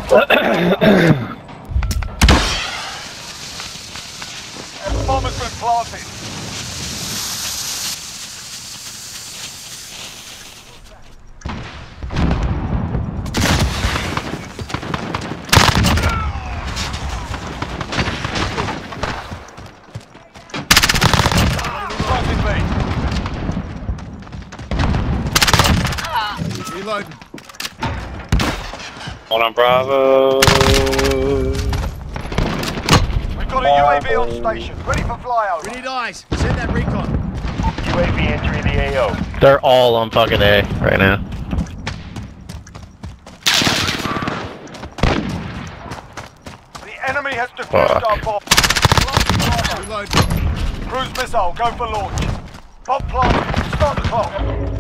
Bomb has been planted. Reloading. Hold on, Bravo. We've got a UAV on station, ready for We flyover. need eyes. Send that recon. UAV entering the AO. They're all on fucking A right now. The enemy has defused our bomb. Reloading. Cruise missile, go for launch. Bomb planted, start the clock.